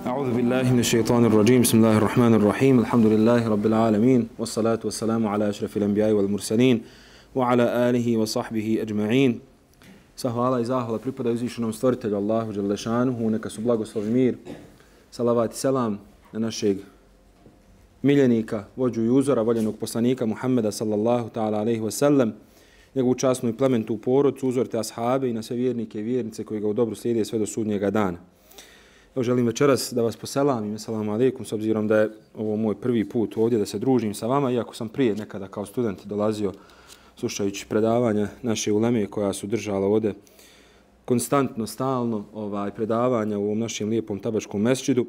أعوذ بالله من الشيطان الرجيم بسم الله الرحمن الرحيم الحمد لله رب العالمين والصلاة والسلام على أشرف الأنبياء والمرسلين وعلى آله وصحبه أجمعين. Sva hvala i zahvala pripada uzvišenom stvoritelju Allahu dželle šanuhu, neka su blagoslov i mir, salavat i selam na našeg miljenika, vođu i uzora, voljenog poslanika Muhammeda sallallahu ta'ala alejhi ve sellem, njegovu časnu i plementu porodcu, uzor te ashabe i na sve vjernike i vjernice koji ga u dobru slijede sve do sudnjega dana. Evo želim večeras da vas poselamim, assalamu alaikum, s obzirom da je ovo moj prvi put ovdje da se družim sa vama, iako sam prije nekada kao student dolazio slušajući predavanja naše uleme koja su držala ovdje konstantno, stalno predavanja u ovom našem lijepom tabačkom mesdžidu.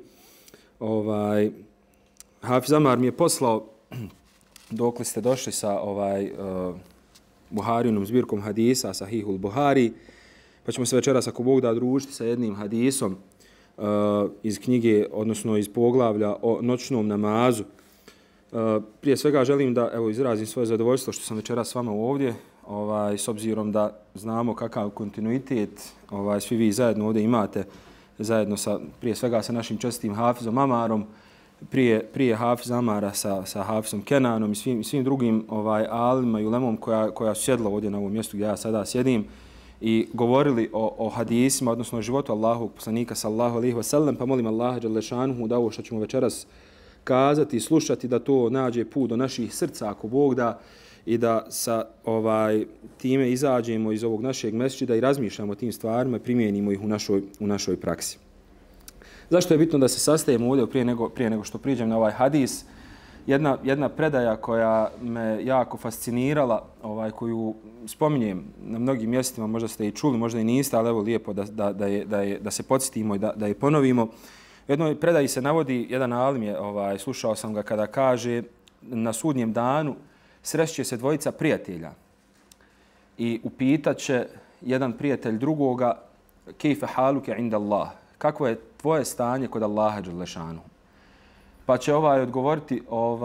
Hafiz Amar mi je poslao dokle ste došli sa Buharinom zbirkom hadisa, Sahihul Buhari, pa ćemo se večeras ako Bog da družiti sa jednim hadisom iz knjige, odnosno iz poglavlja o noćnom namazu. Prije svega želim da izrazim svoje zadovoljstvo što sam večeras s vama ovdje, s obzirom da znamo kakav kontinuitet svi vi zajedno ovdje imate, zajedno prije svega sa našim čestitim Hafizom Amarom, prije Hafiza Amara sa Hafizom Kenanom i svim drugim alima i ulemom koja su sjedla ovdje na ovom mjestu gdje ja sada sjedim i govorili o hadisima, odnosno o životu Allahovog poslanika sallallahu alejhi ve sellem, pa molim Allaha dželle šanuhu da ovo što ćemo večeras kazati i slušati da to nađe put do naših srca ako Bog da i da sa time izađemo iz ovog našeg mesdžida i razmišljamo o tim stvarima i primijenimo ih u našoj praksi. Zašto je bitno da se sastajemo ovdje prije nego što priđem na ovaj hadis? Jedna predaja koja me jako fascinirala, koju spominjem na mnogim mjestima, možda ste i čuli, možda i niste, ali evo lijepo da se podsjetimo i da je ponovimo. U jednoj predaji se navodi, jedan alim je, slušao sam ga kada kaže, na sudnjem danu srešće se dvojica prijatelja i upitat će jedan prijatelj drugoga kejfe haluke inda Allah, kako je tvoje stanje kod Allaha dželle šanuhu. Pa će odgovoriti,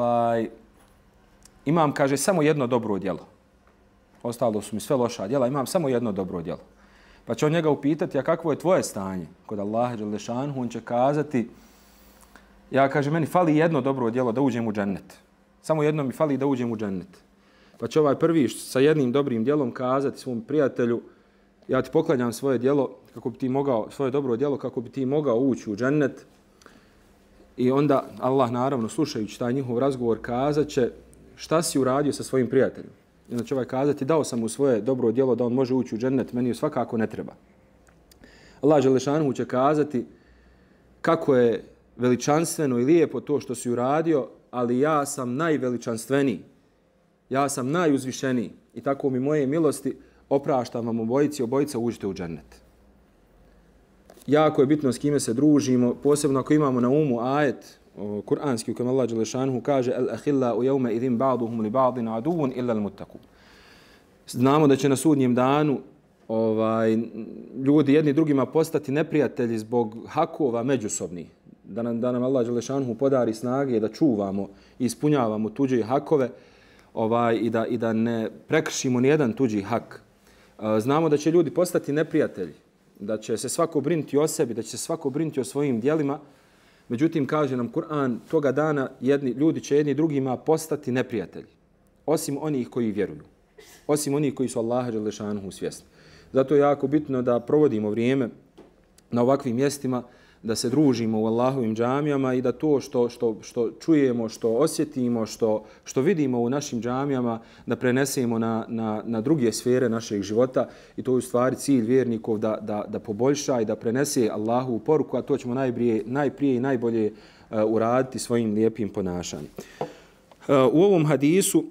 imam, kaže, samo jedno dobro djelo. Ostalo su mi sve loša djela, imam samo jedno dobro djelo. Pa će on njega upitati, a kakvo je tvoje stanje kod Allaha dželle šanuhu? On će kazati, kaže, meni fali jedno dobro djelo da uđem u džennet. Samo jedno mi fali da uđem u džennet. Pa će prvi sa jednim dobrim djelom kazati svom prijatelju, ja ti poklanjam svoje djelo, svoje dobro djelo kako bi ti mogao ući u džennet. I onda Allah, naravno, slušajući taj njihov razgovor, kazat će šta si uradio sa svojim prijateljem. I onda će kazati, dao sam mu svoje dobro djelo da on može ući u džennet, meni ju svakako ne treba. Allah dželle šanuhu će kazati kako je veličanstveno i lijepo to što si uradio, ali ja sam najveličanstveniji, ja sam najuzvišeniji i tako mi moje milosti opraštam vam obojica uđite u džennet. Jako je bitno s kime se družimo, posebno ako imamo na umu ajet kuranski u kojem Allah dželle šanuhu kaže al-ahillau yawma idhin ba'duhum li ba'din aduwwun illa al-muttaqun. Znamo da će na sudnjem danu ljudi jedni drugima postati neprijatelji zbog hakova međusobnih. Da nam Allah dželle šanuhu podari snage da čuvamo i ispunjavamo tuđe hakove i da ne prekršimo ni jedan tuđi hak. Znamo da će ljudi postati neprijatelji, da će se svako brinuti o sebi, da će se svako brinuti o svojim djelima. Međutim, kaže nam Kur'an, toga dana ljudi će jedni drugima postati neprijatelji. Osim onih koji vjeruju. Osim onih koji su Allaha dželle šanuhu svjesni. Zato je jako bitno da provodimo vrijeme na ovakvim mjestima, da se družimo u Allahovim džamijama i da to što čujemo, što osjetimo, što vidimo u našim džamijama, da prenesemo na druge sfere našeg života. I to je u stvari cilj vjernikov da poboljša i da prenese Allahovu poruku, a to ćemo najprije i najbolje uraditi svojim lijepim ponašanjem. U ovom hadisu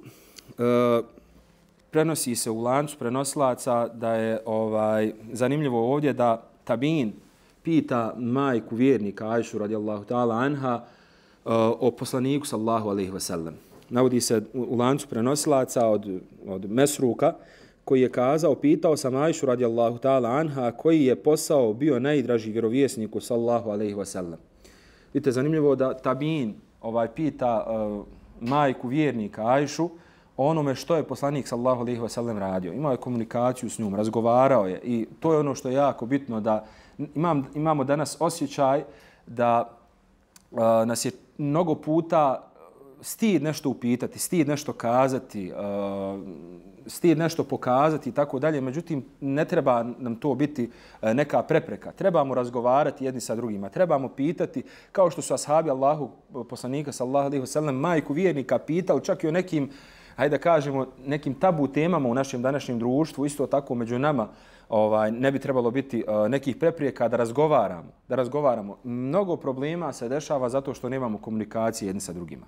prenosi se u lancu prenosilaca da je zanimljivo ovdje da tabin pita majku vjernika Ajšu radijallahu ta'ala anha o poslaniku sallallahu alejhi ve sellem. Navodi se u lancu prenosilaca od Mesruka koji je kazao, pitao sam Ajšu radijallahu ta'ala anha koji je posao bio najdraži vjerovjesniku sallallahu alejhi ve sellem. Vidite, zanimljivo da tabin pita majku vjernika Ajšu o onome što je poslanik sallallahu alejhi ve sellem radio. Imao je komunikaciju s njom, razgovarao je i to je ono što je jako bitno da imamo danas osjećaj da nas je mnogo puta stid nešto upitati, stid nešto kazati, stid nešto pokazati i tako dalje. Međutim, ne treba nam to biti neka prepreka. Trebamo razgovarati jedni sa drugima. Trebamo pitati, kao što su ashabi Allahu poslanika sallallahu alejhi ve sellem majku vjernika pitali čak i o nekim, hajde da kažemo, nekim tabu temama u našem današnjem društvu, isto tako među nama, ne bi trebalo biti nekih prepreka da razgovaramo. Mnogo problema se dešava zato što nemamo komunikacije jedni sa drugima.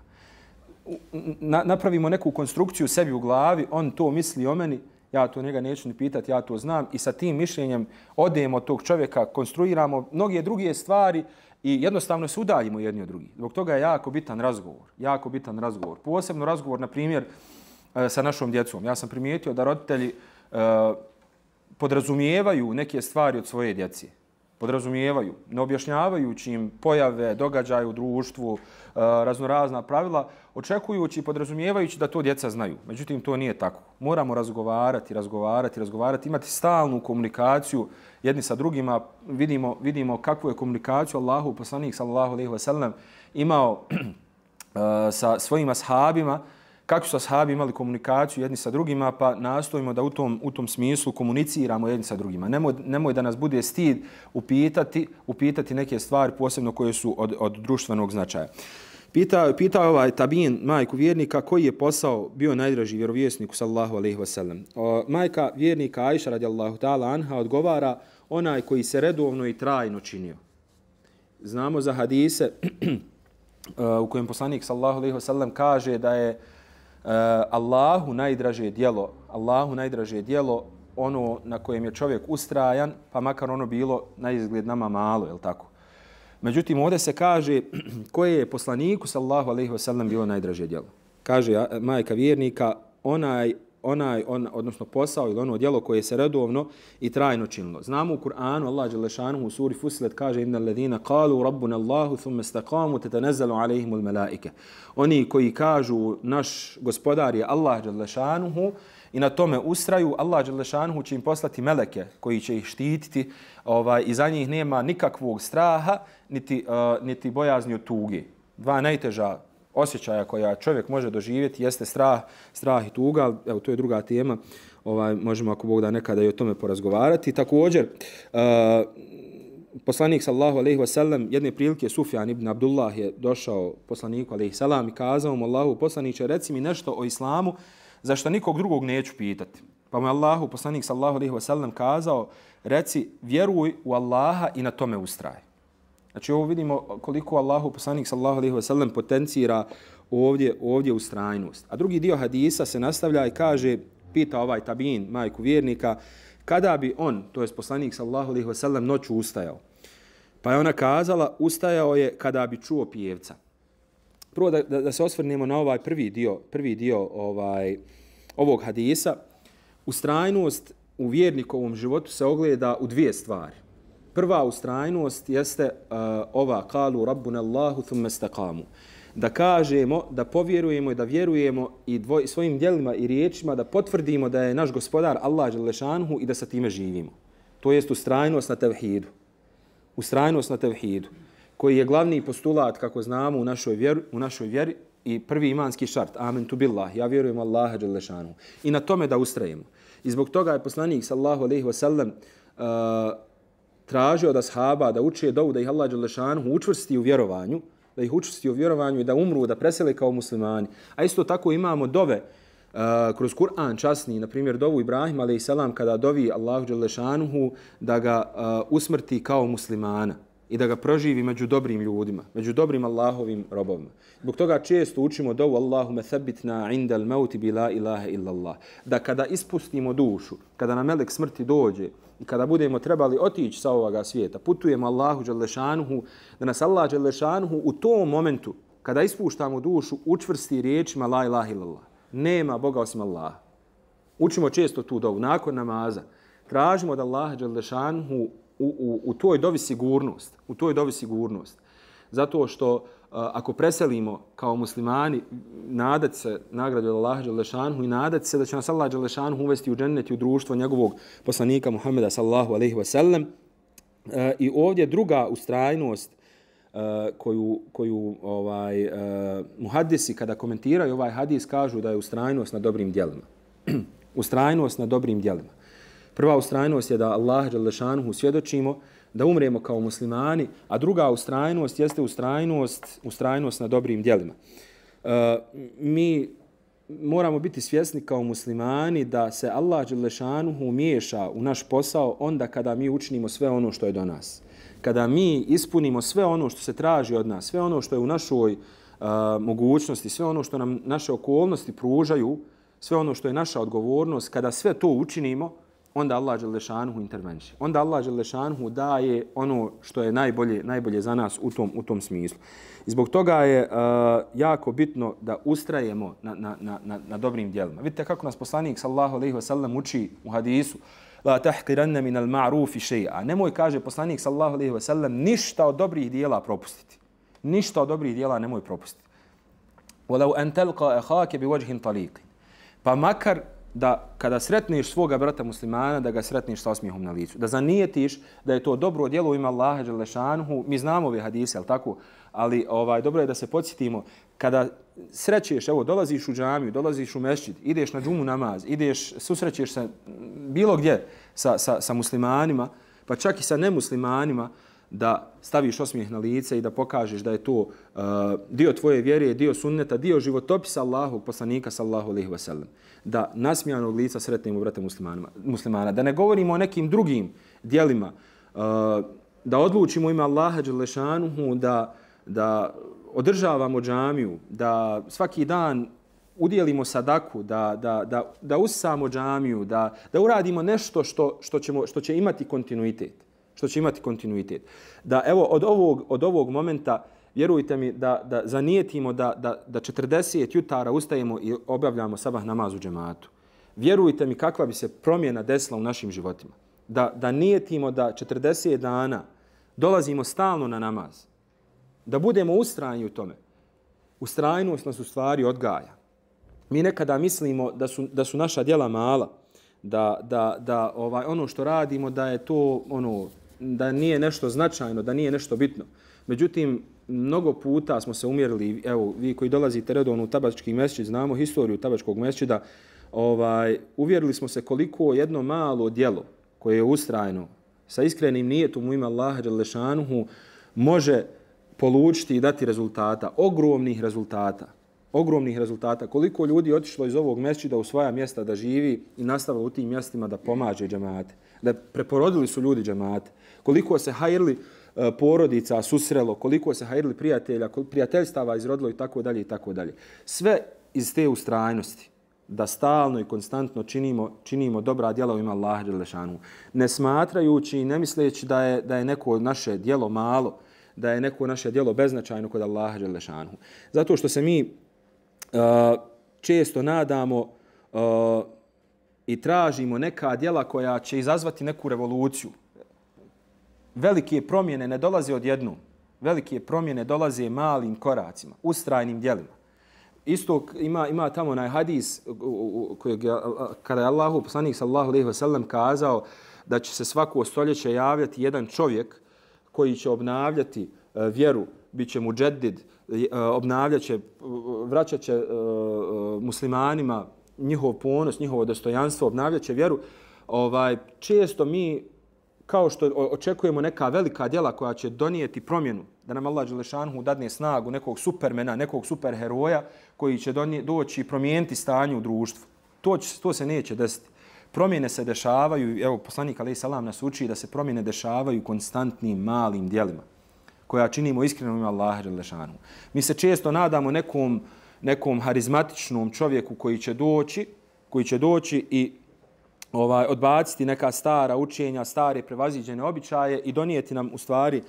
Napravimo neku konstrukciju sebi u glavi, on to misli o meni, ja to njega neću ni pitati, ja to znam i sa tim mišljenjem odemo od tog čovjeka, konstruiramo mnoge druge stvari i jednostavno se udaljimo jedni od drugih. Zbog toga je jako bitan razgovor. Posebno razgovor, na primjer, sa našom djecom. Ja sam primijetio da roditelji podrazumijevaju neke stvari od svoje djece. Podrazumijevaju, ne objašnjavajući im pojave, događaje u društvu, raznorazna pravila, očekujući i podrazumijevajući da to djeca znaju. Međutim, to nije tako. Moramo razgovarati, imati stalnu komunikaciju jedni sa drugima. Vidimo kakvu je komunikaciju Allahu poslanik sallallahu alejhi ve sellem imao sa svojim ashabima, kako su ashabi imali komunikaciju jedni sa drugima, pa nastojimo da u tom smislu komuniciramo jedni sa drugima. Nemoj da nas bude stid upitati neke stvari, posebno koje su od društvenog značaja. Pitao ovaj Tabin, majku vjernika, koji je posao bio najdraži vjerovjesniku sallallahu alejhi ve sellem. Majka vjernika Ajša radijallahu ta'ala anha odgovara, onaj koji se redovno i trajno činio. Znamo za hadise u kojem poslanik sallallahu alejhi ve sellem kaže da je Allahu najdraže djelo ono na kojem je čovjek ustrajan, pa makar ono bilo na izgled nama malo, je li tako? Međutim, ovdje se kaže koje je poslaniku sallallahu alejhi ve sellem bilo najdraže djelo. Kaže majka vjernika, odnosno posao ili ono djelo koje se redovno i trajno činilo. Znamo u Kur'anu, Allah dželle šanehu u suri Fussilet kaže innal ladina qalu rabbuna Allahu thumma istaqamu tatanazzalu alejhimul malaike. Oni koji kažu naš gospodar je Allah dželle šanehu i na tome ustraju, Allah dželle šanehu će im poslati meleke koji će ih štititi, i za njih nema nikakvog straha niti bojazni od tuge. Dva najteža osjećaja koja čovjek može doživjeti jeste strah i tuga. Evo, to je druga tema. Možemo, ako Bog da, nekada i o tome porazgovarati. Također, poslanik sallallahu alejhi ve sellem jedne prilike Sufjan ibn Abdullah je došao poslaniku alejhi selam i kazao mu: Allahu poslaniče, reci mi nešto o islamu za što nikog drugog neću pitati. Pa mu Allahu poslanik sallallahu alejhi ve sellem kazao: reci, vjeruj u Allaha i na tome ustraj. Znači, ovo vidimo koliko Allahu poslanik sallallahu alejhi ve sellem potencira ovdje ustrajnost. A drugi dio hadisa se nastavlja i kaže, pita ovaj Tabin, majku vjernika, kada bi on, to jest poslanik sallallahu alejhi ve sellem, noću ustajao. Pa je ona kazala, ustajao je kada bi čuo pjevca. Prvo da se osvrnemo na ovaj prvi dio ovog hadisa. Ustrajnost u vjernikovom životu se ogleda u dvije stvari. Prva ustrajnost jeste ova kalu rabbuna Allahu thumma istaqamu. Da kažemo, da povjerujemo i da vjerujemo i svojim djelima i riječima da potvrdimo da je naš gospodar Allah dželle šanehu i da sa time živimo. To jest ustrajnost na tevhidu. Ustrajnost na tevhidu, koji je glavni postulat, kako znamo, u našoj vjeri i prvi imanski šart. Amantu billah, ja vjerujem Allaha dželle šanehu. I na tome da ustrajemo. I zbog toga je poslanik sallallahu alejhi ve sellem tražio od ashaba da uče dovu, da ih Allah dželle šanehu učvrsti u vjerovanju, i da umru, da presele kao muslimani. A isto tako imamo dove kroz Kur'an časni, na primjer dovu Ibrahim a.s. kada dovi Allahu dželle šanehu da ga usmrti kao muslimana i da ga proživi među dobrim ljudima, među dobrim Allahovim robovima. Zbog toga često učimo dovu Allahume thabitna indal mauti bi la ilaha illallah. Da kada ispustimo dušu, kada nam melek smrti dođe i kada budemo trebali otići sa ovoga svijeta, putujemo Allahu dželle šanehu, da nas Allah dželle šanehu u tom momentu, kada ispuštamo dušu, učvrsti riječima la ilaha illallah. Nema Boga osim Allaha. Učimo često tu dovu nakon namaza. Tražimo da Allah dželle šanehu u toj dovi sigurnost. Zato što ako preselimo kao muslimani, nadat se nagradu od Allaha dželle šanehu i nadat se da će nas Allah dželle šanehu uvesti u džennet i u društvo njegovog poslanika Muhameda sallallahu alejhi ve sellem. I ovdje druga ustrajnost koju muhadisi kada komentiraju ovaj hadis kažu da je ustrajnost na dobrim djelima. Ustrajnost na dobrim djelima. Prva ustrajnost je da Allah dželle šanuhu svjedočimo, da umremo kao muslimani, a druga ustrajnost jeste ustrajnost na dobrim djelima. Mi moramo biti svjesni kao muslimani da se Allah dželle šanuhu miješa u naš posao onda kada mi učinimo sve ono što je do nas. Kada mi ispunimo sve ono što se traži od nas, sve ono što je u našoj mogućnosti, sve ono što nam naše okolnosti pružaju, sve ono što je naša odgovornost, kada sve to učinimo, onda Allah dželle šanuhu interveniše. Onda Allah dželle šanuhu daje ono što je najbolje za nas u tom smislu. I zbog toga je jako bitno da ustrajemo na dobrim djelima. Vidite kako nas poslanik sallallahu alejhi ve sellem uči u hadisu: La tahqiranna min al-ma'rufi shay'a. Nemoj, kaže poslanik sallallahu alejhi ve sellem, ništa od dobrih djela propustiti. Ništa od dobrih djela nemoj propustiti. Walau an talqa akhaka biwajhin taliq. Pa makar da kada sretneš svoga brata muslimana, da ga sretneš sa osmijehom na licu. Da zanijetiš da je to dobro djelo u ime Allaha dželle šanuhu. Mi znamo ove hadise, al tako, ali dobro je da se podsjetimo kada srećeš, evo, dolaziš u džamiju, dolaziš u mesdžid, ideš na džumu namaz, ideš, susrećeš se bilo gdje sa muslimanima, pa čak i sa nemuslimanima, da staviš osmijeh na lice i da pokažeš da je to dio tvoje vjere, dio sunneta, dio životopisa Allahovog poslanika sallallahu alejhi ve sellem. Da nasmijanog lica sretnemo brate muslimana. Da ne govorimo o nekim drugim djelima, da odlučimo ime Allaha dželle šanuhu, da održavamo džamiju, da svaki dan udjelimo sadaku, da usamo džamiju, da uradimo nešto što će imati kontinuitet. Da evo od ovog momenta, vjerujte mi, da zanijetimo da 40 jutara ustajemo i obavljamo sabah namaz u džematu. Vjerujte mi kakva bi se promjena desila u našim životima. Da nijetimo da 40 dana dolazimo stalno na namaz. Da budemo ustrajni u tome. Ustrajnost nas u stvari odgaja. Mi nekada mislimo da su naša djela mala, da ono što radimo da je to da nije nešto značajno, da nije nešto bitno. Međutim, mnogo puta smo se umjerili, evo, vi koji dolazite redovno u Tabački mesdžid, znamo historiju Tabačkog mesdžida, uvjerili smo se koliko jedno malo djelo koje je ustrajno, sa iskrenim nijetom u ime Allaha dželle šanuhu, može polučiti i dati rezultata, ogromnih rezultata. Koliko ljudi je otišlo iz ovog mesdžida u svoja mjesta da živi i nastavilo u tim mjestima da pomaže džemate. Da preporodili su ljudi džemate. Koliko se hajrli porodica susrelo, koliko se hajrli prijateljstava izrodilo i tako dalje. Sve iz te ustrajnosti. Da stalno i konstantno činimo dobra djela u ime Allaha dželle šanuhu. Ne smatrajući i ne misleći da je neko naše djelo malo, da je neko naše djelo beznačajno kod Allaha dželle šanuhu. Zato što se mi često nadamo i tražimo neka djela koja će izazvati neku revoluciju. Velike promjene ne dolaze odjednom. Velike promjene dolaze malim koracima, ustrajnim djelima. Isto ima tamo onaj hadis kada je Allahu poslanik sallallahu alejhi ve sellem kazao da će se svako stoljeće javljati jedan čovjek koji će obnavljati vjeru, bit će muđedid, vraćat će muslimanima njihov ponos, njihovo dostojanstvo, obnavljat će vjeru. Često mi, kao što očekujemo neka velika djela koja će donijeti promjenu, da nam Allah dželle šanuhu dadne snagu nekog supermena, nekog superheroja koji će doći i promijeniti stanje u društvu. To se neće desiti. Promjene se dešavaju, evo poslanik alejhi selam nas uči da se promjene dešavaju konstantnim malim djelima koja činimo iskreno u ime Allaha dželle šanuhu. Mi se često nadamo nekom harizmatičnom čovjeku koji će doći i odbaciti neka stara učenja, stare prevaziđene običaje i donijeti nam u stvari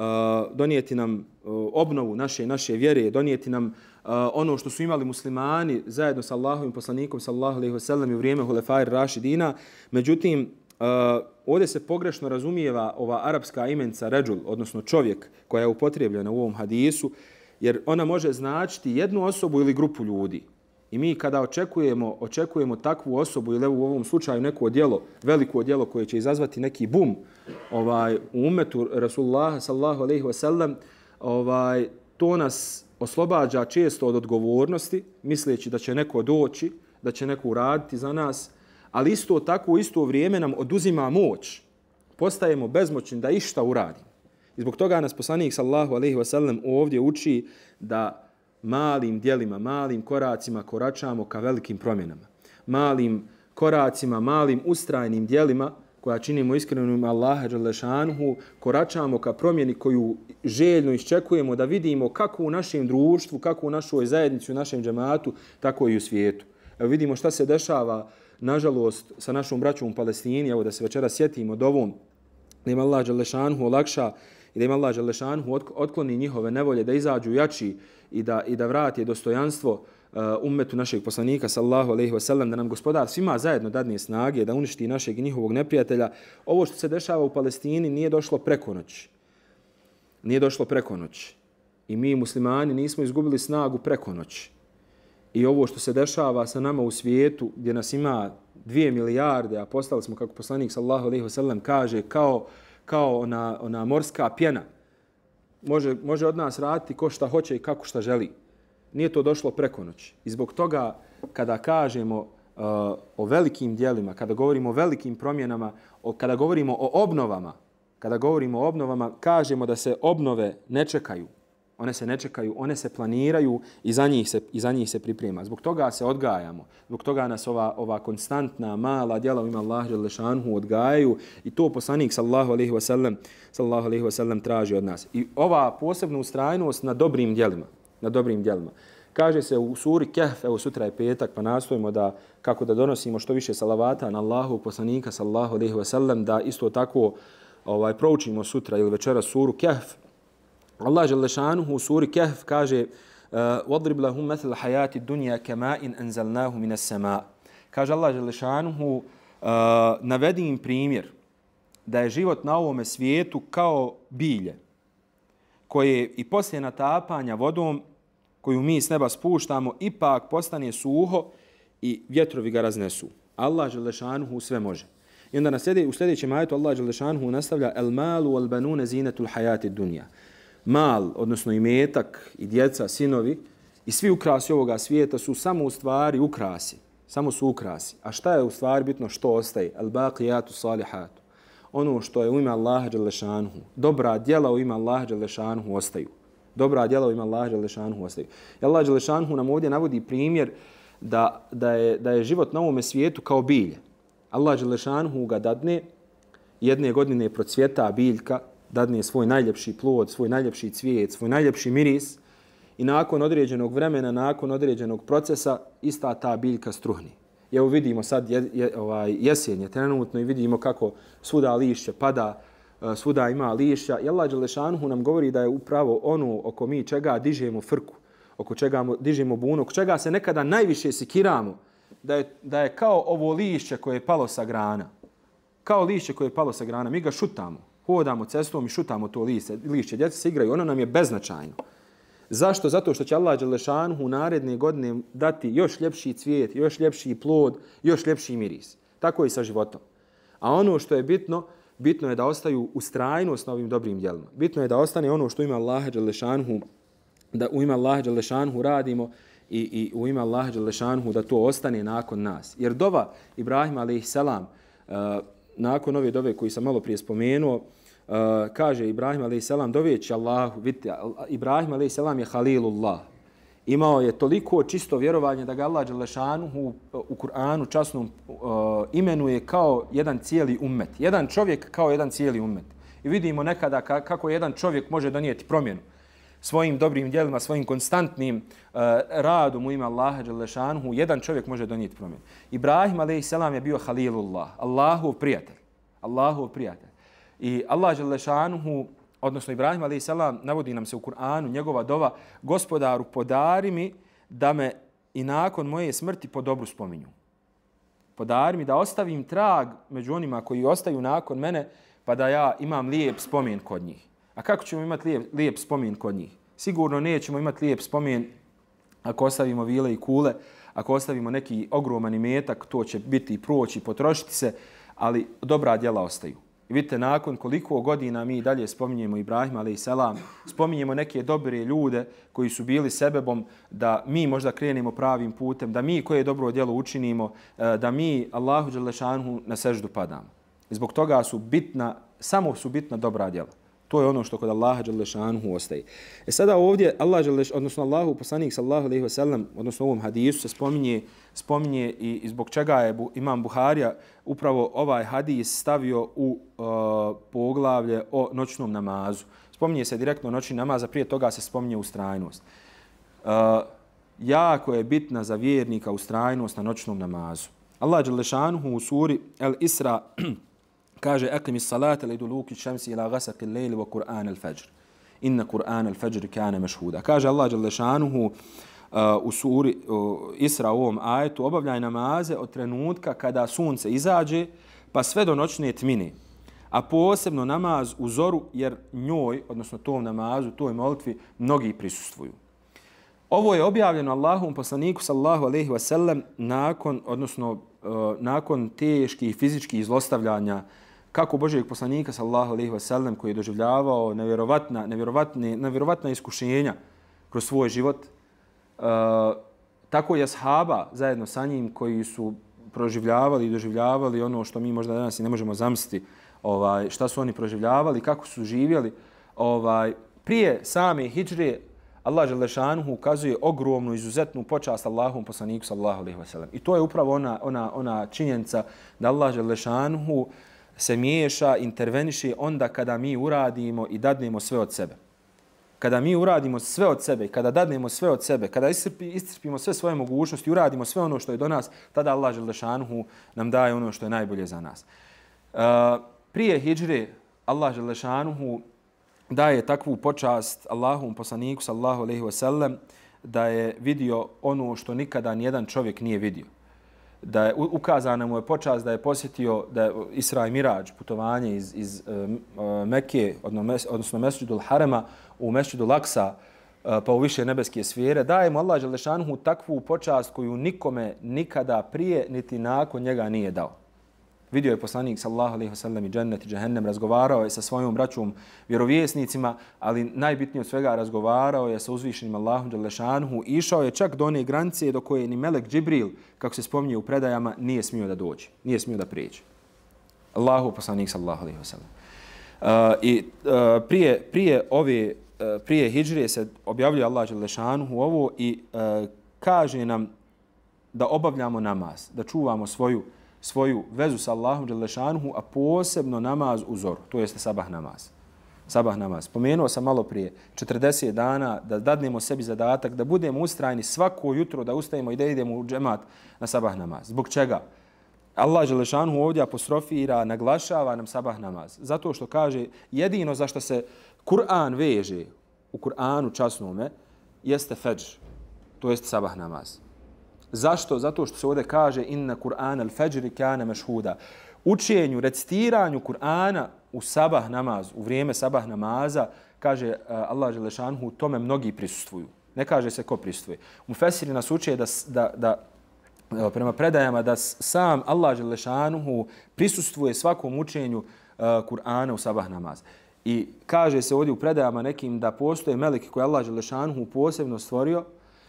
obnovu naše vjere, donijeti nam ono što su imali muslimani zajedno sa Allahovim poslanikom sallallahu alejhi ve sellem u vrijeme Hulefaj Rašidina. Međutim, ovdje se pogrešno razumijeva ova arapska imenica ređul, odnosno čovjek, koja je upotrijebljena u ovom hadisu, jer ona može značiti jednu osobu ili grupu ljudi. I mi kada očekujemo takvu osobu ili u ovom slučaju neko djelo, veliko djelo koje će izazvati neki bum u umetu Rasulullaha sallallahu alejhi ve sellem, to nas oslobađa često od odgovornosti, misleći da će neko doći, da će neko uraditi za nas, ali isto tako u isto vrijeme nam oduzima moć. Postajemo bezmoćni da išta uradimo. I zbog toga nas poslanik sallallahu alejhi ve sellem ovdje uči da malim djelima, malim koracima koračamo ka velikim promjenama. Malim koracima, malim ustrajnim djelima koja činimo iskrenim Allaha dželle šanuhu, koračamo ka promjeni koju željno iščekujemo da vidimo kako u našem društvu, kako u našoj zajednici, u našem džematu, tako i u svijetu. Evo vidimo šta se dešava, nažalost, sa našom braćom u Palestini. Evo da se večera sjetimo dovom, da im Allah dželle šanuhu olakša i da im Allah dželle šanuhu otkloni njihove nevolje, da izađu jači i da vrati dostojanstvo ummetu našeg poslanika sallallahu alejhi ve sellem, da nam gospodar svima zajedno dadne snage da uništi našeg i njihovog neprijatelja. Ovo što se dešava u Palestini nije došlo preko noći. Nije došlo preko noći. I mi muslimani nismo izgubili snagu preko noći. I ovo što se dešava sa nama u svijetu, gdje nas ima 2 milijarde, a postali smo, kako poslanik sallallahu alejhi ve sellem kaže, kao ona morska pjena. Može od nas raditi ko šta hoće i kako šta želi. Nije to došlo preko noći. I zbog toga, kada kažemo o velikim djelima, kada govorimo o velikim promjenama, kada govorimo o obnovama, kažemo da se obnove ne čekaju. One se ne čekaju, one se planiraju i za njih se priprema. Zbog toga se odgajamo. Zbog toga nas ova konstantna, mala djela u ime Allaha dželle šanuhu odgajaju i to poslanik sallallahu alejhi ve sellem traži od nas. I ova posebna ustrajnost na dobrim djelima. Kaže se u suri Kehf, evo sutra je petak, pa nastojimo kako da donosimo što više salavata na Allahu poslanika sallallahu alejhi ve sellem, da isto tako proučimo sutra ili večera suru Kehf. Allah dželle šanuhu u suri Kehf kaže وَضْرِبْ لَهُمْ مَثَلَ حَيَاتِ الدُّنْيَا كَمَاءٍ أَنْزَلْنَاهُ مِنَ السَّمَاءِ. Kaže Allah dželle šanuhu, navedi im primjer da je život na ovome svijetu kao bilje koje i poslije natapanja vodom koju mi s neba spuštamo ipak postane suho i vjetrovi ga raznesu. Allah dželle šanuhu sve može. I onda u sljedećem ajetu Allah dželle šanuhu nastavlja el malu wal banun zinatul hayati dunya. Mal, odnosno imetak i djeca, sinovi i svi ukrasi ovoga svijeta su samo u stvari ukrasi. Samo su ukrasi. A šta je u stvari bitno što ostaje? El baqiyatu salihatu. Ono što je u ime Allaha dželle šanuhu. Dobra djela u ime Allaha dželle šanuhu ostaju. Dobra djela u ime Allaha dželle šanuhu ostaju. I Allah dželle šanuhu nam ovdje navodi primjer da je život na ovome svijetu kao bilje. Allah dželle šanuhu ga dadne, jedne godine procvjeta biljka, dadne svoj najljepši plod, svoj najljepši cvijet, svoj najljepši miris i nakon određenog vremena, nakon određenog procesa, ista ta biljka struhne. I evo vidimo sad jesen je trenutno i vidimo kako svuda lišće pada, svuda ima lišća. I Allah dželle šanuhu nam govori da je upravo ono oko mi čega dižemo frku, oko čega dižemo bunu, oko čega se nekada najviše sikiramo, da je kao ovo lišće koje je palo sa grana. Kao lišće koje je palo sa grana. Mi ga šutamo. Hodamo cestom i šutamo to lišće. Djeca se igraju, ono nam je beznačajno. Zašto? Zato što će Allah dželle šanuhu naredne godine dati još ljepši cvijet, još ljepši plod, još ljepši miris. Tako i sa životom. A ono što je bitno je da ostaju ustrajnost na ovim dobrim djelima. Bitno je da ostane ono što ima Allah dželle šanuhu, da u ime Allaha dželle šanuhu radimo i u ime Allaha dželle šanuhu da to ostane nakon nas. Jer dova Ibrahima alejselam nakon ove dove koji sam malo prije spomenuo, kaže Ibrahim alejselam doveći Allahu, vidite, Ibrahim alejselam je halilullah. Imao je toliko čisto vjerovanje da ga Allah dželle šanuhu u Kur'anu časnom imenuje kao jedan cijeli ummet. Jedan čovjek kao jedan cijeli ummet. I vidimo nekada kako jedan čovjek može donijeti promjenu svojim dobrim djelima, svojim konstantnim radom u ime Allaha dželle šanuhu, jedan čovjek može donijeti promjenu. Ibrahim alejselam je bio halilullah, Allahov prijatelj. Allahov prijatelj. I Allah dželle šanuhu, odnosno Ibrahim alejselam, navodi nam se u Kur'anu njegova dova: Gospodaru, podari mi da me i nakon moje smrti po dobru spominju. Podari mi da ostavim trag među onima koji ostaju nakon mene, pa da ja imam lijep spomen kod njih. A kako ćemo imati lijep spomen kod njih? Sigurno nećemo imati lijep spomen ako ostavimo vile i kule, ako ostavimo neki ogroman imetak, to će biti i proći, potrošiti se, ali dobra djela ostaju. I vidite, nakon koliko godina mi dalje spominjemo Ibrahima a.s., spominjemo neke dobre ljude koji su bili sebebom da mi možda krenemo pravim putem, da mi koje dobro djelo učinimo, da mi Allahu dželle šanuhu na seždu padamo. I zbog toga samo su bitna dobra djela. To je ono što kod Allaha dželle šanuhu ostaje. Sada ovdje Allahu poslanik sallallahu alejhi ve sellem, odnosno u ovom hadisu se spominje i zbog čega je imam Buharija upravo ovaj hadis stavio u poglavlje o noćnom namazu. Spominje se direktno noćni namaz, a prije toga se spominje ustrajnost. Jako je bitna za vjernika ustrajnost na noćnom namazu. Allah dželle šanuhu u suri Al-Isra kaže: "Aqimi s-salata liduluki šamsi ila ghasaqi al-layli wa Qur'an al-fajr. Inna Qur'an al-fajr kana mashhuda." Kaže Allah dželle šanuhu u suri Isra u ovom ajetu: obavljaj namaze od trenutka kada sunce izađe pa sve do noćne tmine, a posebno namaz u zoru, jer njoj, odnosno tom namazu, toj molitvi, mnogi prisustvuju. Ovo je objavljeno Allahovom poslaniku sallallahu alejhi ve sellem nakon teških fizičkih zlostavljanja kako Božijeg poslanika sallallahu alejhi ve sellem, koji je doživljavao nevjerovatna iskušenja kroz svoj život, tako i ashaba zajedno sa njim koji su proživljavali i doživljavali ono što mi možda danas i ne možemo zamisliti, šta su oni proživljavali, kako su živjeli. Prije same hidžre Allah dželle šanuhu ukazuje ogromnu, izuzetnu počast Allahovom poslaniku sallallahu alejhi ve sellem. I to je upravo ona činjenica da Allah dželle šanuhu se miješa, interveniše onda kada mi uradimo i dadnemo sve od sebe. Kada mi uradimo sve od sebe, kada dadnemo sve od sebe, kada iscrpimo sve svoje mogućnosti, uradimo sve ono što je do nas, tada Allah dželle šanuhu nam daje ono što je najbolje za nas. Prije hidžre Allah dželle šanuhu daje takvu počast Allahovom poslaniku sallallahu alejhi ve sellem da je vidio ono što nikada nijedan čovjek nije vidio. Da je ukazana mu je počast da je posjetio Isra i Miradž, putovanje iz Mekke, odnosno Mesdžidul Harama u Mesdžidul Aksa, pa u više nebeske sfere. Daje mu Allah dželle šanuhu takvu počast koju nikome nikada prije niti nakon njega nije dao. Vidio je poslanik sallallahu alejhi ve sellem i džennet i džehennem, razgovarao je sa svojom braćom vjerovjesnicima, ali najbitnije od svega razgovarao je sa uzvišenim Allahom dželle šanuhu. Išao je čak do one granice do koje ni melek Džibril, kako se spominje u predajama, nije smio da dođe, nije smio da prijeđe. Allahu poslanik sallallahu alejhi ve sellem. Prije hidžre se objavljuje Allah dželle šanuhu ovo i kaže nam da obavljamo namaz, da čuvamo svoju vezu sa Allahom dželle šanuhu, a posebno namaz u zoru, to jeste sabah namaz. Sabah namaz. Spomenuo sam malo prije, 40 dana da dadnemo sebi zadatak, da budemo ustrajni svako jutro, da ustajemo i da idemo u džemat na sabah namaz. Zbog čega? Allah dželle šanuhu ovdje apostrofira, naglašava nam sabah namaz. Zato što kaže, jedino za što se Kur'an veže u Kur'anu časnome jeste fadž, to jeste sabah namaz. Zašto? Zato što se ovdje kaže inna Kur'an al-fajri kana mashhuda. Učenju, recitiranju Kur'ana u sabah namaz, u vrijeme sabah namaza, kaže Allah dželle šanuhu, tome mnogi prisustvuju. Ne kaže se ko prisustvuje. Mufesiri nas uče da prema predajama da sam Allah dželle šanuhu prisustvuje svakom učenju Kur'ana u sabah namaz. I kaže se ovdje u predajama nekim da postoje meleki koje Allah dželle šanuhu posebno stvorio,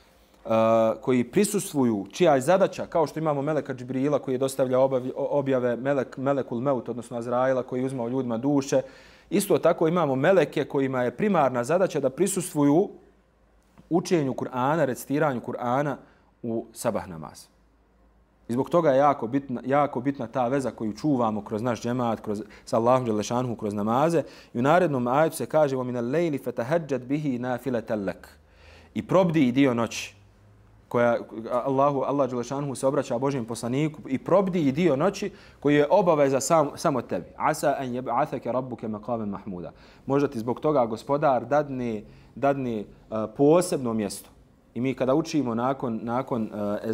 koji prisustvuju, čija je zadaća, kao što imamo meleka Džibrila koji je dostavlja objave, melekul meut, odnosno Azraila koji uzma u ljudima duše. Isto tako imamo meleke kojima je primarna zadaća da prisustvuju učenju Kur'ana, recitiranju Kur'ana u sabah namaz. I zbog toga je jako bitna ta veza koju čuvamo kroz naš džemat, sa Allahom dželle šanuhu, kroz namaze. I u narednom ajetu se kaže: وَمِنَ اللَّيْلِ فَتَهَجَّدْ بِهِ نَافِلَةً لَكَ. I probdi dio noći, koja Allah dželle šanuhu se obraća Božjem poslaniku, i probdi dio noći koji je obaveza samo tebi. Asa an yab'athaka rabbuka maqaman mahmuda. Možda ti zbog toga gospodar dadne posebno mjesto. I mi kada učimo nakon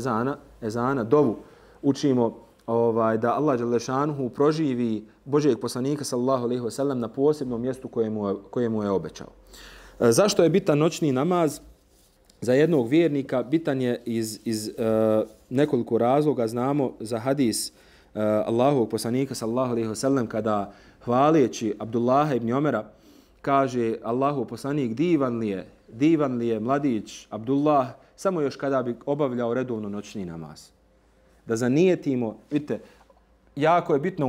ezana dovu, učimo da Allah dželle šanuhu proživi Božjeg poslanika sallallahu alejhi ve sellem na posebnom mjestu koje mu je obećao. Zašto je bitan noćni namaz? Za jednog vjernika bitan je iz nekoliko razloga. Znamo za hadis Allahovog poslanika sallallahu alejhi ve sellem kada hvalijeći Abdullaha ibn Omera kaže Allahov poslanik divan li je mladić Abdullah samo još kada bi obavljao redovno noćni namaz. Da zanijetimo, vidite, jako je bitna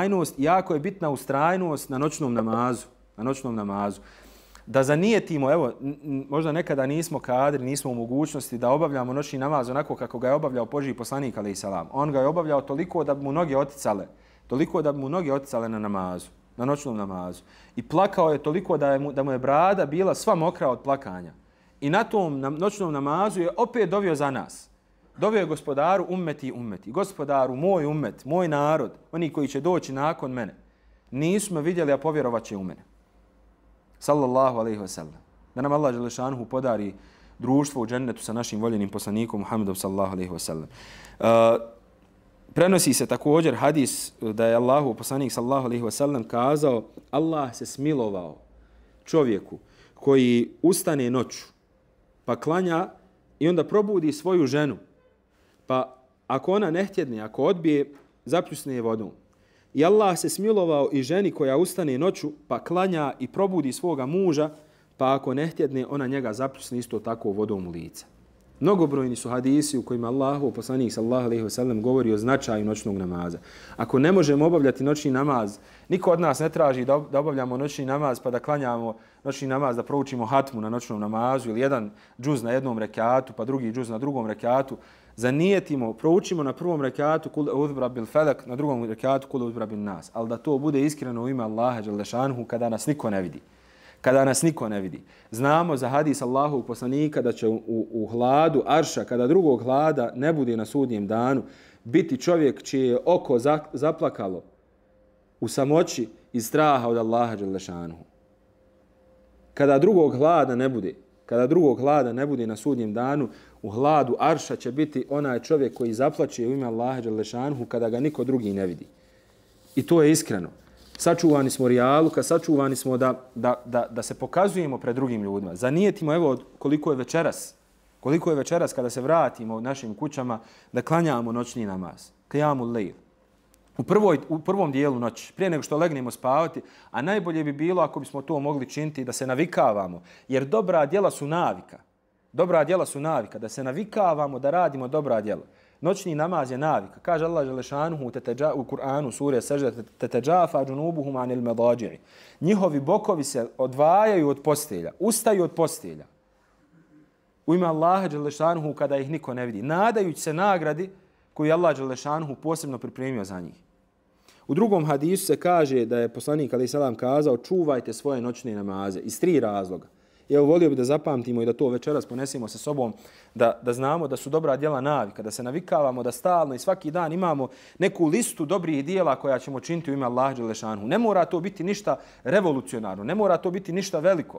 ustrajnost na noćnom namazu. Da zanijetimo, evo, možda nekada nismo kadri, nismo u mogućnosti da obavljamo noćni namaz onako kako ga je obavljao Božji poslanik alejhi selam. On ga je obavljao toliko da bi mu noge oticale na namazu, na noćnom namazu. I plakao je toliko da mu je brada bila sva mokra od plakanja. I na tom noćnom namazu je opet dovio za nas. Dovio je gospodaru ummeti. Gospodaru, moj ummet, moj narod, oni koji će doći nakon mene. Nisu me vidjeli, a povjerovat će u mene. Sallallahu alejhi ve sellem. Da nam Allah dželle šanuhu podari društvo u džennetu sa našim voljenim poslanikom Muhammedom sallallahu alejhi ve sellem. Prenosi se također hadis da je Allahov poslanik sallallahu alejhi ve sellem kazao: Allah se smilovao čovjeku koji ustane noću pa klanja i onda probudi svoju ženu. Pa ako ona ne htjedne, ako odbije, zapljusne je vodom. I Allah se smilovao i ženi koja ustane noću pa klanja i probudi svoga muža, pa ako ne htjedne, ona njega zapljusne isto tako vodom u lice. Mnogobrojni su hadisi u kojima Allahov poslanik sallallahu alejhi ve sellem govori o značaju noćnog namaza. Ako ne možemo obavljati noćni namaz, niko od nas ne traži da obavljamo noćni namaz pa da klanjamo noćni namaz, da proučimo hatmu na noćnom namazu ili jedan džuz na jednom rekatu pa drugi džuz na drugom rekatu. Zanijetimo, proučimo na prvom rekatu kul uzbra bil felak, na drugom rekatu kul uzbra bin nas. Ali da to bude iskreno u ime Allaha dželle šanuhu kada nas niko ne vidi. Znamo za hadis Allahovog poslanika da će u hladu arša, kada drugog hlada ne bude na sudnjem danu, biti čovjek čije je oko zaplakalo u samoći iz straha od Allaha dželle šanuhu. Kada drugog hlada ne bude na sudnjem danu, u hladu arša će biti onaj čovjek koji zaplače u ime Allaha dželle šanuhu kada ga niko drugi ne vidi. I to je iskreno. Sačuvani smo rijaluka, sačuvani smo da se pokazujemo pred drugim ljudima. Zanijetimo, evo koliko je večeras kada se vratimo u našim kućama da klanjamo noćni namaz. Qiyamul lejl. U prvom dijelu noći, prije nego što legnemo spavati, a najbolje bi bilo ako bismo to mogli činiti da se navikavamo, jer dobra djela su navika. Da se navikavamo da radimo dobra djela. Noćni namaz je navika. Kaže Allah dželle šanuhu u Kur'anu sure Sežda teteđafa džunubuhum anil medađi'i. Njihovi bokovi se odvajaju od postelja, ustaju od postelja. U ime Allaha dželle šanuhu kada ih niko ne vidi, nadajući se nagradi koju je Allah dželle šanuhu posebno pripremio za njih. U drugom hadisu se kaže da je poslanik alejhi selam kazao: čuvajte svoje noćne namaze iz 3 razloga. I evo volio bih da zapamtimo i da to večeras ponesemo sa sobom, da znamo da su dobra djela navika, da se navikavamo, da stalno i svaki dan imamo neku listu dobrih djela koja ćemo činiti u ime Allaha dželle šanuhu. Ne mora to biti ništa revolucionarno, ne mora to biti ništa veliko.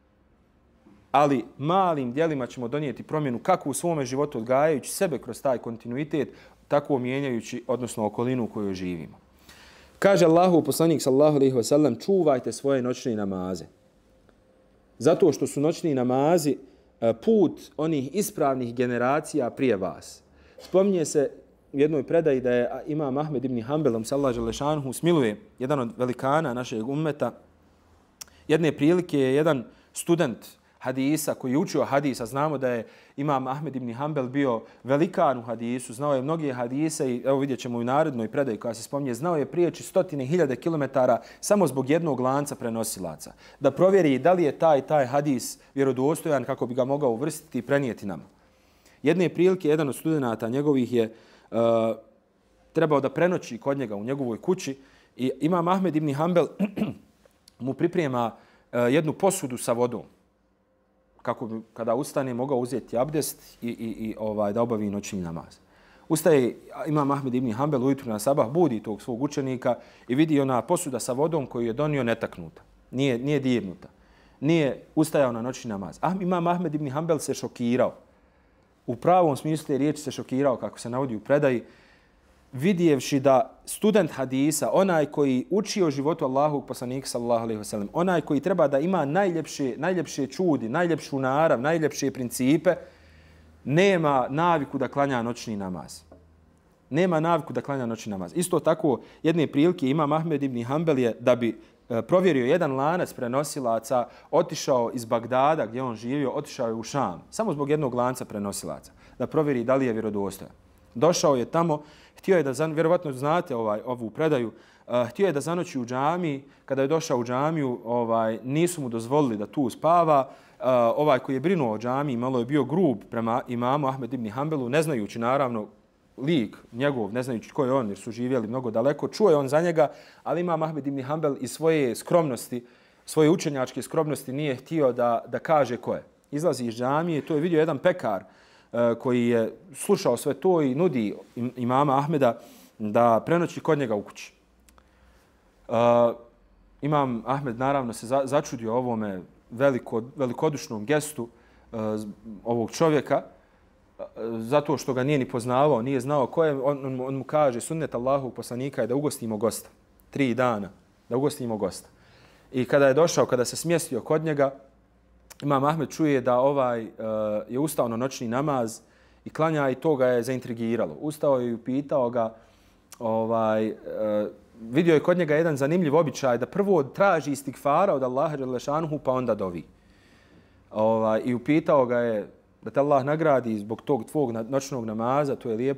Ali malim djelima ćemo donijeti promjenu kako u svome životu odgajajući sebe kroz taj kontinuitet, tako mijenjajući, odnosno okolinu u kojoj živimo. Kaže Allahov poslanik sallallahu alejhi ve sellem: čuvajte svoje noćne namaze. Zato što su noćni namazi put onih ispravnih generacija prije vas. Spominje se u jednoj predaji da je imam Ahmed ibn Hanbel sallallahu dželle šanuhu smiluje, jedan od velikana našeg ummeta. Jedne prilike je jedan student hadisa koji je učio hadisa, znamo da je imam Ahmed ibn Hanbel bio velikan u hadisu, znao je mnoge hadise i evo vidjet ćemo u narednoj predaji koja se spominje, znao je prijeći 100.000 kilometara samo zbog jednog lanca prenosilaca. Da provjeri da li je taj hadis vjerodostojan kako bi ga mogao uvrstiti i prenijeti nam. Jedne prilike jedan od studenata njegovih je trebao da prenoći kod njega u njegovoj kući i imam Ahmed ibn Hanbel mu priprema jednu posudu sa vodom, kako bi kada ustane mogao uzeti abdest i da obavi noćni namaz. Ustaje imam Ahmed ibn Hanbel ujutru na sabah, budi tog svog učenika i vidi ona posuda sa vodom koju je donio netaknuta, nije dirnuta, nije ustajao na noćni namaz. Imam Ahmed ibn Hanbel se šokirao. U pravom smislu te riječi se šokirao, kako se navodi u predaji, vidjevši da student hadisa, onaj koji uči o životu Allahovog poslanika sallallahu alejhi ve sellem, onaj koji treba da ima najljepše čudi, najljepšu narav, najljepše principe, nema naviku da klanja noćni namaz. Nema naviku da klanja noćni namaz. Isto tako, jedne prilike Imam Ahmed ibn Hanbel je da bi provjerio jedan lanac prenosilaca, otišao iz Bagdada gdje on živio, otišao je u Šam, samo zbog jednog lanca prenosilaca, da provjeri da li je vjerodostojan. Došao je tamo, htio je da, vjerovatno znate ovu predaju, htio je da zanoći u džamiji. Kada je došao u džamiju, nisu mu dozvolili da tu spava. Ovaj koji je brinuo o džamiji malo je bio grub prema imamu Ahmed ibn Hanbelu, ne znajući naravno lik njegov, ne znajući ko je on jer su živjeli mnogo daleko. Čuo je on za njega, ali imam Ahmed ibn Hanbel iz svoje skromnosti, svoje učenjačke skromnosti nije htio da kaže ko je. Izlazi iz džamije, to je vidio jedan pekar koji je slušao sve to i nudi imama Ahmeda da prenoći kod njega u kući. Imam Ahmed naravno se začudio ovome velikodušnom gestu ovog čovjeka, zato što ga nije ni poznavao, nije znao ko je. On mu kaže, sunnet Allahu poslanika je da ugostimo gosta. 3 dana da ugostimo gosta. I kada je došao, kada se smjestio kod njega, Imam Ahmed čuje da je ustao na noćni namaz i klanja i to ga je zaintrigiralo. Ustao je i upitao ga, vidio je kod njega jedan zanimljiv običaj da prvo traži istigfara od Allaha dželle šanuhu pa onda dovi. I upitao ga je da te Allah nagradi zbog tog tvog noćnog namaza, to je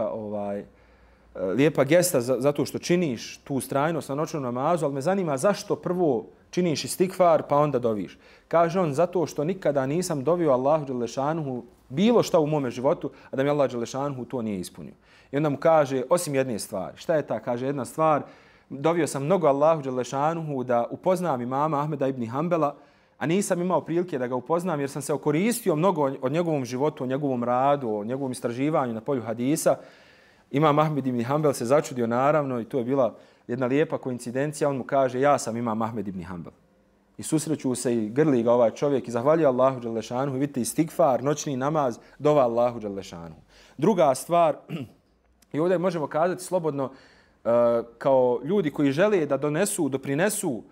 lijepa gesta zato što činiš tu ustrajnost na noćnom namazu, ali me zanima zašto prvo činiš istigfar pa onda doviš. Kaže on, zato što nikada nisam dovio Allahu dželle šanuhu bilo šta u mome životu, a da mi Allah dželle šanuhu to nije ispunio. I onda mu kaže, osim jedne stvari. Šta je ta? Kaže, jedna stvar, dovio sam mnogo Allahu dželle šanuhu da upoznam imama Ahmeda ibn Hanbela, a nisam imao prilike da ga upoznam jer sam se okoristio mnogo o njegovom životu, o njegovom radu, o njegovom istraživanju na polju hadisa. Imam Ahmed ibn Hanbel se začudio naravno i to je bila jedna lijepa koincidencija. On mu kaže, ja sam Imam Ahmed ibn Hanbel. I susreću se i grli ga ovaj čovjek i zahvaljuje Allahu dželle šanuhu. I vidite, istigfar, noćni namaz, dova Allahu dželle šanuhu. Druga stvar, i ovdje možemo kazati slobodno, kao ljudi koji žele da doprinesu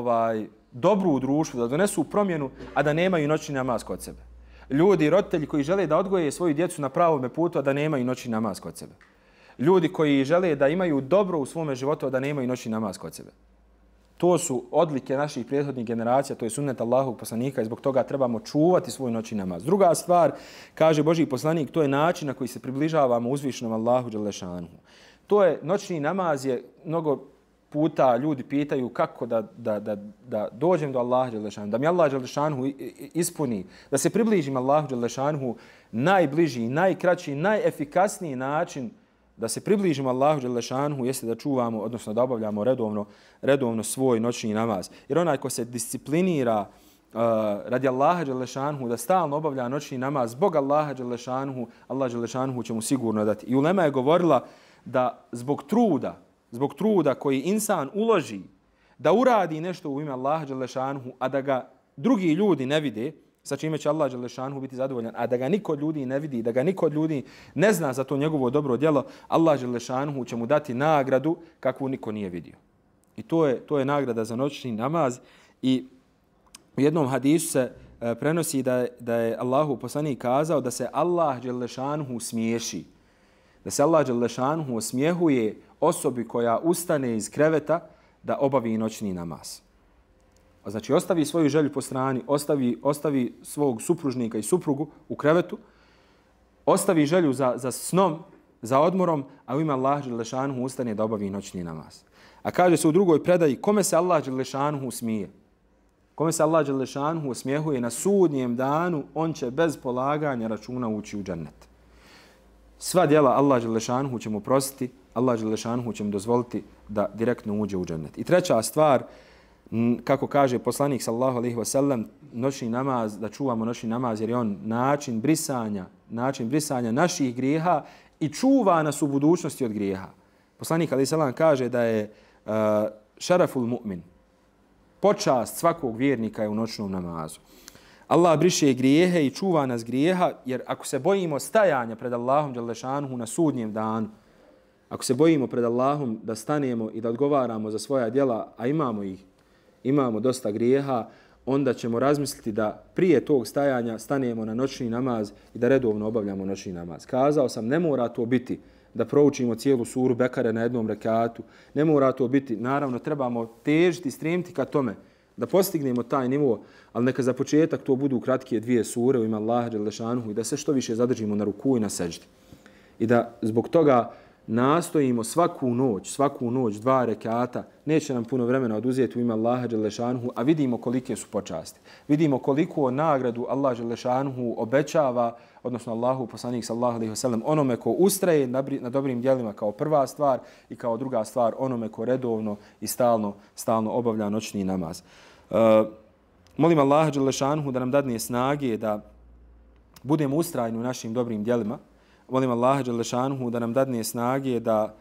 dobru u društvu, da donesu promjenu, a da nemaju noćni namaz kod sebe. Ljudi, roditelji koji žele da odgoje svoju djecu na pravom putu, a da nemaju noćni namaz kod sebe. Ljudi koji žele da imaju dobro u svome životu, a da nemaju noćni namaz kod sebe. To su odlike naših prethodnih generacija, to je sunnet Allahovog poslanika i zbog toga trebamo čuvati svoj noćni namaz. Druga stvar, kaže Božji poslanik, to je način na koji se približavamo uzvišenom Allahu dželle šanuhu. To je noćni namaz, je mnogo puta ljudi pitaju kako da dođem do Allaha dželle šanuhu, da mi Allah dželle šanuhu ispuni, da se približim Allahu dželle šanuhu. Najbliži, najkraći, najefikasniji način da se približimo Allahu dželle šanuhu jeste da čuvamo, odnosno da obavljamo redovno svoj noćni namaz. Jer onaj ko se disciplinira radi Allaha dželle šanuhu da stalno obavlja noćni namaz zbog Allaha dželle šanuhu, Allah dželle šanuhu će mu sigurno dati. I ulema je govorila da zbog truda koji insan uloži da uradi nešto u ime Allaha dželle šanuhu, a da ga drugi ljudi ne vide, sa čime će Allah dželle šanuhu biti zadovoljan, a da ga niko od ljudi ne vidi, da ga niko od ljudi ne zna za to njegovo dobro djelo, Allah dželle šanuhu će mu dati nagradu kakvu niko nije vidio. I to je nagrada za noćni namaz. I u jednom hadisu se prenosi da je Allahu poslanik kazao da se Allah dželle šanuhu smiješi. Da se Allah dželle šanuhu osmijehuje osobi koja ustane iz kreveta da obavi noćni namaz. Znači, ostavi svoju želju po strani, ostavi svog supružnika i suprugu u krevetu, ostavi želju za snom, za odmorom, a u ime Allah dželle šanuhu ustane da obavi noćni namaz. A kaže se u drugoj predaji, kome se Allah dželle šanuhu smije? Kome se Allah dželle šanuhu osmijehuje na sudnjem danu, on će bez polaganja računa ući u džennet. Sva djela Allah dželle šanuhu će mu prostiti, Allah dželle šanuhu će mu dozvoliti da direktno uđe u džennet. I treća stvar, kako kaže poslanik sallallahu alejhi ve sellem, noćni namaz, da čuvamo noćni namaz jer je on način brisanja naših grijeha i čuva nas u budućnosti od grijeha. Poslanik alejhi selam kaže da je šaraful mu'min, počast svakog vjernika je u noćnom namazu. Allah briše grijehe i čuva nas grijeha, jer ako se bojimo stajanja pred Allahom dželle šanuhu na sudnjem danu, ako se bojimo pred Allahom da stanemo i da odgovaramo za svoja djela, a imamo dosta grijeha, onda ćemo razmisliti da prije tog stajanja stanemo na noćni namaz i da redovno obavljamo noćni namaz. Kazao sam, ne mora to biti da proučimo cijelu suru Bekare na jednom rekatu. Ne mora to biti, naravno trebamo težiti, stremiti ka tome da postignemo taj nivo, ali neka za početak to budu kratke 2 sure u ime Allaha dželle šanuhu i da se što više zadržimo na ruku i na seždi. I da zbog toga nastojimo svaku noć 2 rekata, neće nam puno vremena oduzeti u ime Allaha dželle šanuhu, a vidimo kolike su počasti. Vidimo koliko nagradu Allah dželle šanuhu obećava, odnosno Allahu poslanik sallallahu alejhi ve sellem, onome ko ustraje na dobrim djelima kao prva stvar i kao druga stvar onome ko redovno i stalno obavlja noćni namaz. Molim Allaha dželle šanuhu da nam dadne snage da budemo ustrajni u našim dobrim djelima. Molim Allaha dželle šanuhu da nam dadne snage da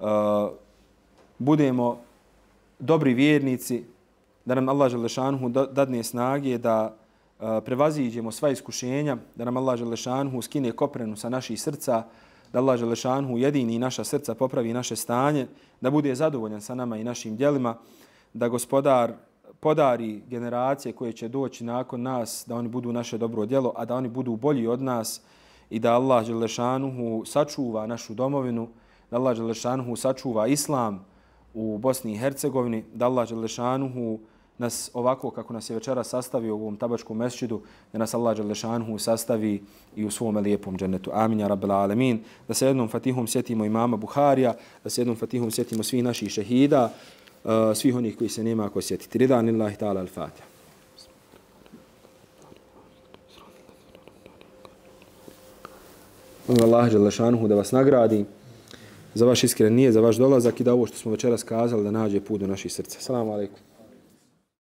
budemo dobri vjernici, da nam Allah dželle šanuhu dadne snage da prevaziđemo sva iskušenja, da nam Allah dželle šanuhu skine koprenu sa naših srca, da Allah dželle šanuhu jedini naša srca popravi naše stanje, da bude zadovoljan sa nama i našim djelima, da Gospodar podari generacije koje će doći nakon nas, da oni budu naše dobro djelo, a da oni budu bolji od nas, i da Allah dželle šanuhu sačuva našu domovinu, da Allah dželle šanuhu sačuva islam u Bosni i Hercegovini, da Allah dželle šanuhu nas ovako kako nas je večera sastavio u ovom tabačkom mesdžidu, da nas Allah dželle šanuhu sastavi i u svom lijepom džennetu. Amin ja rabbel alemin. Da se jednom fatihom sjetimo imama Buharija, da se jednom fatihom sjetimo svih naših šehida, svih onih koji se nema ako sjetiti. Ridan lillahi ta'ala al-Fatiha. Molim Allah dželle šanuhu da vas nagradi za vaš iskren nijed, za vaš dolazak i da ovo što smo večeras kazali da nađe put do naših srca. Assalamu alaikum.